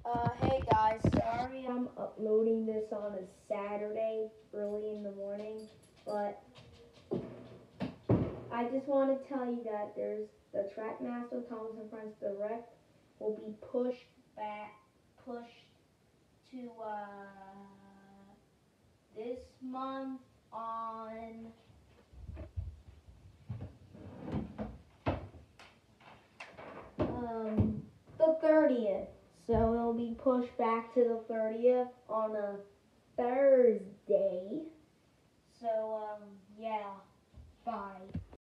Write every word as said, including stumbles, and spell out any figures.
Uh, hey guys, sorry I'm uploading this on a Saturday early in the morning, but I just want to tell you that there's the Trackmaster Thomas and Friends Direct will be pushed back, pushed to uh, this month on um, the thirtieth. So it'll be pushed back to the thirtieth on a Thursday. So, um, yeah, bye.